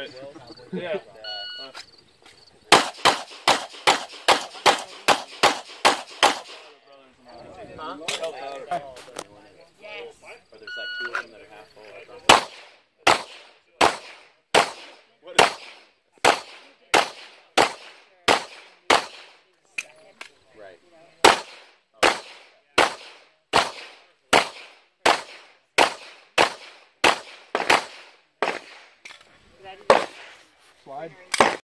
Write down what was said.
Right. Yeah. Huh? Yes. Or there's like 2 of them that are half full. What is Right. Slide.